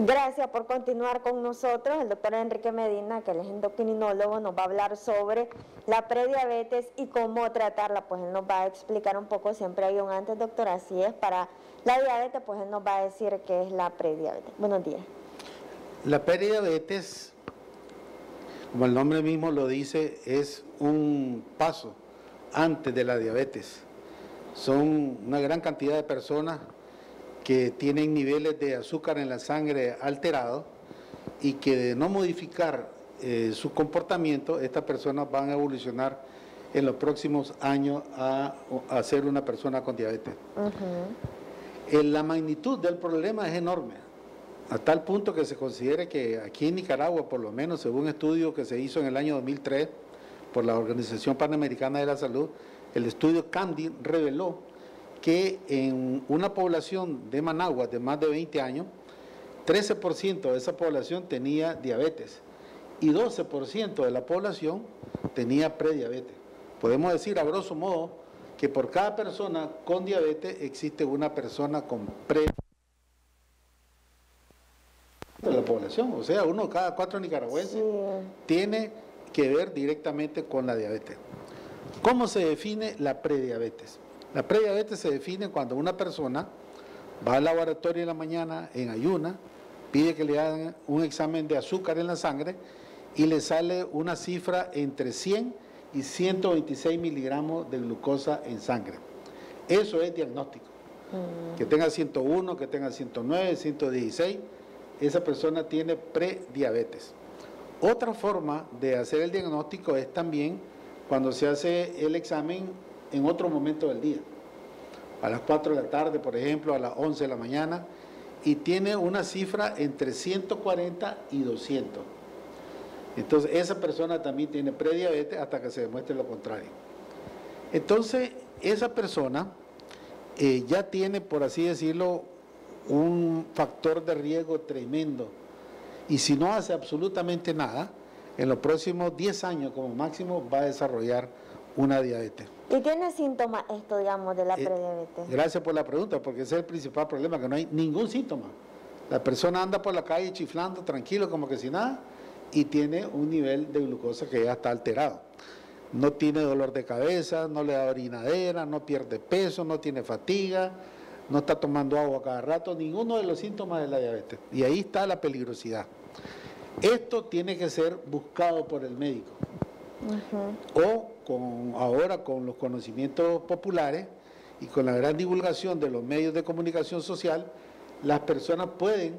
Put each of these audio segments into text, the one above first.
Gracias por continuar con nosotros. El doctor Enrique Medina, que él es endocrinólogo, nos va a hablar sobre la prediabetes y cómo tratarla. Pues él nos va a explicar un poco, siempre hay un antes, doctor, así es. Para la diabetes, pues él nos va a decir qué es la prediabetes. Buenos días. La prediabetes, como el nombre mismo lo dice, es un paso antes de la diabetes. Son una gran cantidad de personas que tienen niveles de azúcar en la sangre alterados y que de no modificar su comportamiento, estas personas van a evolucionar en los próximos años a ser una persona con diabetes. La magnitud del problema es enorme, a tal punto que se considere que aquí en Nicaragua, por lo menos según un estudio que se hizo en el año 2003 por la Organización Panamericana de la Salud, el estudio CANDI reveló que en una población de Managua de más de 20 años, 13% de esa población tenía diabetes y 12% de la población tenía prediabetes. Podemos decir a grosso modo que por cada persona con diabetes existe una persona con prediabetes de la población, o sea, uno cada 4 nicaragüenses tiene que ver directamente con la diabetes. ¿Cómo se define la prediabetes? La prediabetes se define cuando una persona va al laboratorio en la mañana en ayuna, pide que le hagan un examen de azúcar en la sangre y le sale una cifra entre 100 y 126 miligramos de glucosa en sangre. Eso es diagnóstico. Que tenga 101, que tenga 109, 116, esa persona tiene prediabetes. Otra forma de hacer el diagnóstico es también cuando se hace el examen en otro momento del día, a las 4 de la tarde, por ejemplo, a las 11 de la mañana, y tiene una cifra entre 140 y 200. Entonces, esa persona también tiene prediabetes hasta que se demuestre lo contrario. Entonces, esa persona ya tiene, por así decirlo, un factor de riesgo tremendo, y si no hace absolutamente nada, en los próximos 10 años como máximo va a desarrollar una diabetes. ¿Y tiene síntomas esto, digamos, de la prediabetes? Gracias por la pregunta, porque ese es el principal problema, que no hay ningún síntoma. La persona anda por la calle chiflando, tranquilo, como que sin nada, y tiene un nivel de glucosa que ya está alterado. No tiene dolor de cabeza, no le da orinadera, no pierde peso, no tiene fatiga, no está tomando agua cada rato, ninguno de los síntomas de la diabetes. Y ahí está la peligrosidad. Esto tiene que ser buscado por el médico. O ahora con los conocimientos populares y con la gran divulgación de los medios de comunicación social, las personas pueden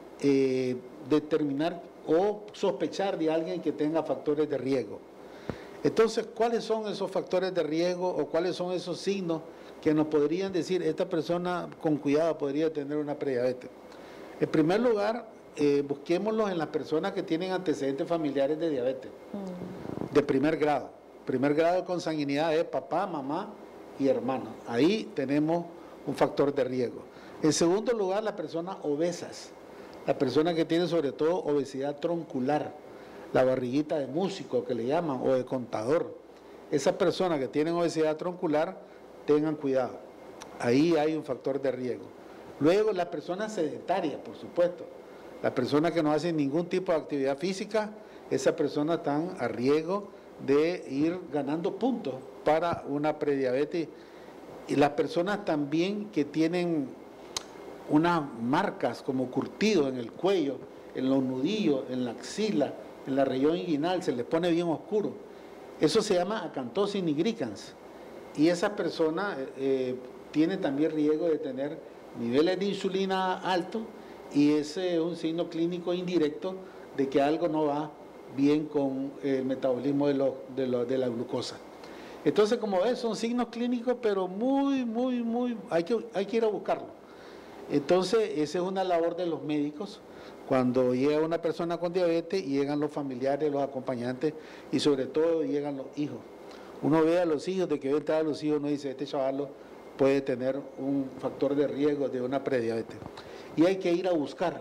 determinar o sospechar de alguien que tenga factores de riesgo. Entonces, ¿cuáles son esos factores de riesgo o cuáles son esos signos que nos podrían decir esta persona con cuidado podría tener una prediabetes? En primer lugar, busquémoslos en las personas que tienen antecedentes familiares de diabetes, de primer grado. Primer grado de consanguinidad es papá, mamá y hermanos. Ahí tenemos un factor de riesgo. En segundo lugar, las personas obesas, las personas que tienen sobre todo obesidad troncular, la barriguita de músico que le llaman, o de contador. Esas personas que tienen obesidad troncular, tengan cuidado. Ahí hay un factor de riesgo. Luego, las personas sedentarias, por supuesto. Las personas que no hacen ningún tipo de actividad física, esas personas están a riesgo de ir ganando puntos para una prediabetes. Y las personas también que tienen unas marcas como curtido en el cuello, en los nudillos, en la axila, en la región inguinal, se les pone bien oscuro. Eso se llama acantosis nigricans. Y esa persona tiene también riesgo de tener niveles de insulina altos, y ese es un signo clínico indirecto de que algo no va bien con el metabolismo de la glucosa. Entonces, como ves, son signos clínicos, pero hay que ir a buscarlo. Entonces, esa es una labor de los médicos. Cuando llega una persona con diabetes, llegan los familiares, los acompañantes, y sobre todo llegan los hijos. Uno ve a los hijos, de que ve entrar a los hijos, uno dice, este chaval puede tener un factor de riesgo de una prediabetes. Y hay que ir a buscar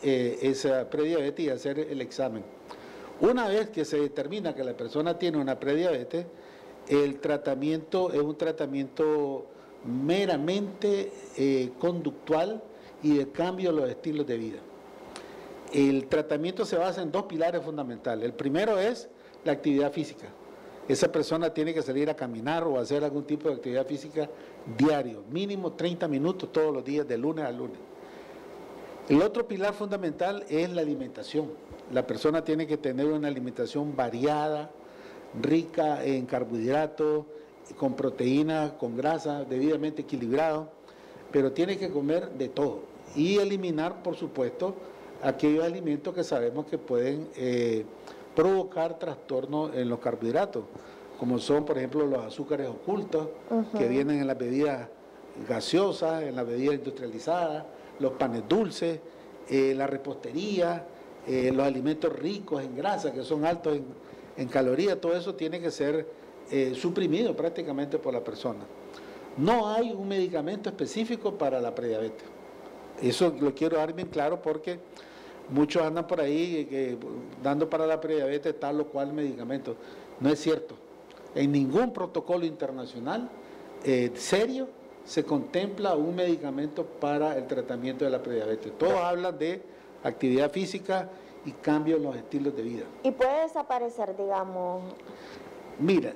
esa prediabetes y hacer el examen. Una vez que se determina que la persona tiene una prediabetes, el tratamiento es un tratamiento meramente conductual y de cambio de los estilos de vida. El tratamiento se basa en dos pilares fundamentales. El primero es la actividad física. Esa persona tiene que salir a caminar o hacer algún tipo de actividad física diario, mínimo 30 minutos todos los días, de lunes a lunes. El otro pilar fundamental es la alimentación. La persona tiene que tener una alimentación variada, rica en carbohidratos, con proteínas, con grasa, debidamente equilibrado, pero tiene que comer de todo y eliminar, por supuesto, aquellos alimentos que sabemos que pueden provocar trastornos en los carbohidratos, como son, por ejemplo, los azúcares ocultos que vienen en las bebidas gaseosas, en las bebidas industrializadas, los panes dulces, la repostería, los alimentos ricos en grasa, que son altos en calorías. Todo eso tiene que ser suprimido prácticamente por la persona. No hay un medicamento específico para la prediabetes. Eso lo quiero dar bien claro porque muchos andan por ahí dando para la prediabetes tal o cual medicamento. No es cierto. En ningún protocolo internacional serio se contempla un medicamento para el tratamiento de la prediabetes. Todos hablan de actividad física y cambios en los estilos de vida. ¿Y puede desaparecer, digamos? Mira,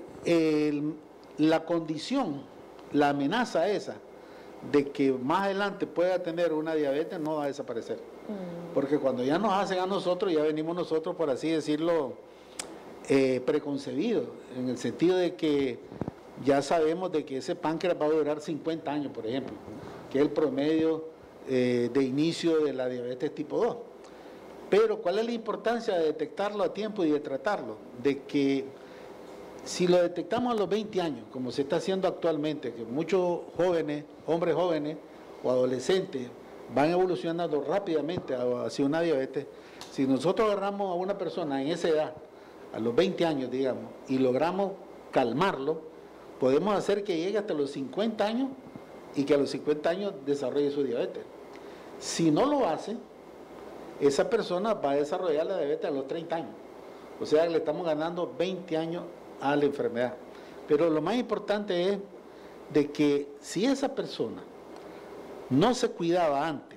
la condición, la amenaza esa de que más adelante pueda tener una diabetes no va a desaparecer. Porque cuando ya nos hacen a nosotros, ya venimos nosotros, por así decirlo, preconcebidos, en el sentido de que ya sabemos de que ese páncreas va a durar 50 años, por ejemplo, que es el promedio de inicio de la diabetes tipo 2. Pero ¿cuál es la importancia de detectarlo a tiempo y de tratarlo? De que si lo detectamos a los 20 años, como se está haciendo actualmente, que muchos jóvenes, hombres jóvenes o adolescentes van evolucionando rápidamente hacia una diabetes, si nosotros agarramos a una persona en esa edad, a los 20 años, digamos, y logramos calmarlo, podemos hacer que llegue hasta los 50 años y que a los 50 años desarrolle su diabetes. Si no lo hace, esa persona va a desarrollar la diabetes a los 30 años. O sea, le estamos ganando 20 años a la enfermedad. Pero lo más importante es de que si esa persona no se cuidaba antes,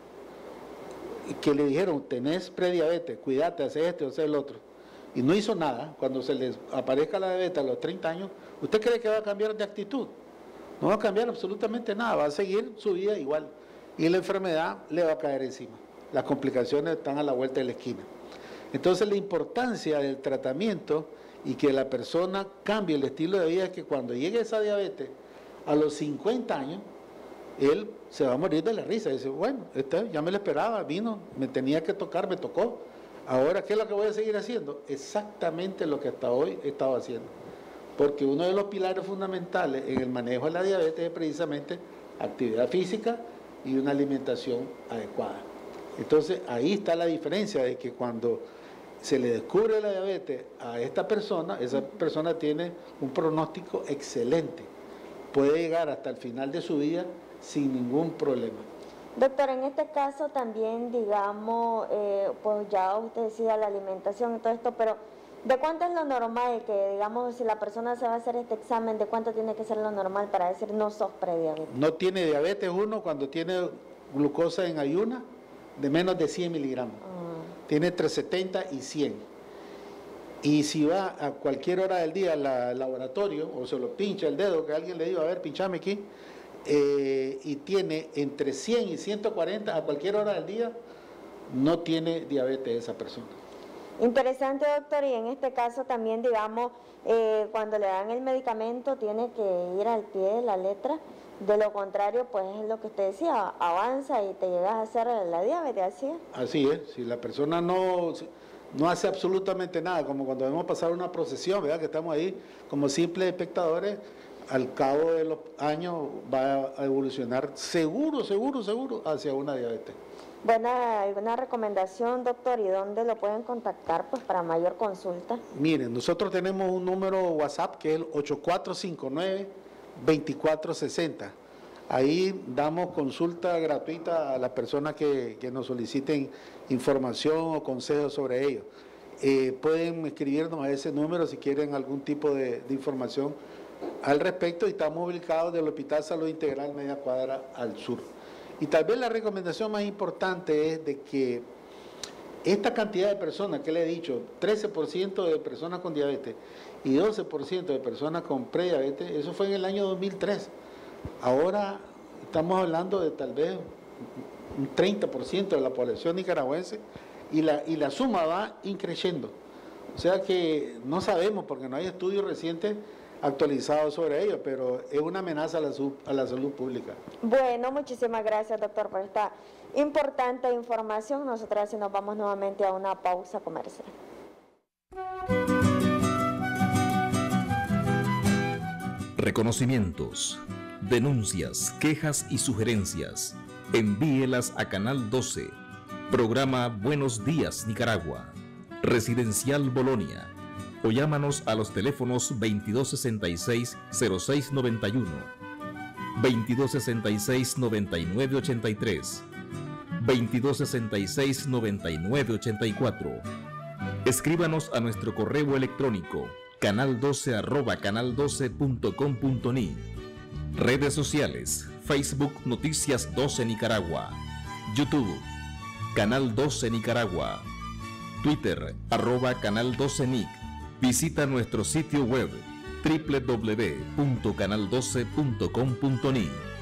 que le dijeron, tenés prediabetes, cuídate, hace esto, hace el otro, y no hizo nada, cuando se les aparezca la diabetes a los 30 años, ¿usted cree que va a cambiar de actitud? No va a cambiar absolutamente nada, va a seguir su vida igual, y la enfermedad le va a caer encima. Las complicaciones están a la vuelta de la esquina. Entonces la importancia del tratamiento y que la persona cambie el estilo de vida es que cuando llegue esa diabetes a los 50 años, él se va a morir de la risa. Dice, bueno, ya me lo esperaba, vino, me tenía que tocar, me tocó. Ahora, ¿qué es lo que voy a seguir haciendo? Exactamente lo que hasta hoy he estado haciendo. Porque uno de los pilares fundamentales en el manejo de la diabetes es precisamente actividad física y una alimentación adecuada. Entonces, ahí está la diferencia de que cuando se le descubre la diabetes a esta persona, esa persona tiene un pronóstico excelente. Puede llegar hasta el final de su vida sin ningún problema. Doctor, en este caso también, digamos, pues ya usted decía la alimentación y todo esto, pero ¿de cuánto es lo normal de que, digamos, si la persona se va a hacer este examen, de cuánto tiene que ser lo normal para decir no sos prediabético? No tiene diabetes uno cuando tiene glucosa en ayuna de menos de 100 miligramos. Tiene entre 70 y 100. Y si va a cualquier hora del día al laboratorio o se lo pincha el dedo, que alguien le diga, a ver, pinchame aquí, y tiene entre 100 y 140 a cualquier hora del día, no tiene diabetes esa persona. Interesante, doctor, y en este caso también, digamos, cuando le dan el medicamento tiene que ir al pie de la letra, de lo contrario, pues es lo que usted decía, avanza y te llegas a hacer la diabetes, ¿así es? Así es, si la persona no hace absolutamente nada, como cuando vemos pasar una procesión, ¿verdad? Que estamos ahí como simples espectadores, al cabo de los años va a evolucionar seguro hacia una diabetes. Bueno, ¿alguna recomendación, doctor? ¿Y dónde lo pueden contactar pues para mayor consulta? Miren, nosotros tenemos un número WhatsApp que es el 8459-2460. Ahí damos consulta gratuita a las personas que nos soliciten información o consejos sobre ello. Pueden escribirnos a ese número si quieren algún tipo de información al respecto, y estamos ubicados del Hospital Salud Integral media cuadra al sur. Y tal vez la recomendación más importante es de que esta cantidad de personas que le he dicho, 13% de personas con diabetes y 12% de personas con prediabetes, eso fue en el año 2003. Ahora estamos hablando de tal vez un 30% de la población nicaragüense y la suma va increciendo. O sea que no sabemos porque no hay estudios recientes actualizados sobre ello, pero es una amenaza a la salud pública. Bueno, muchísimas gracias, doctor, por esta importante información. Nosotros así nos vamos nuevamente a una pausa comercial. Reconocimientos, denuncias, quejas y sugerencias. Envíelas a Canal 12, programa Buenos Días Nicaragua, Residencial Bolonia, o llámanos a los teléfonos 2266-0691, 2266-9983, 2266-9984. Escríbanos a nuestro correo electrónico canal12@canal12.com.ni. Redes sociales: Facebook Noticias 12 Nicaragua, YouTube Canal 12 Nicaragua, Twitter @Canal 12 Nic. Visita nuestro sitio web www.canal12.com.ni.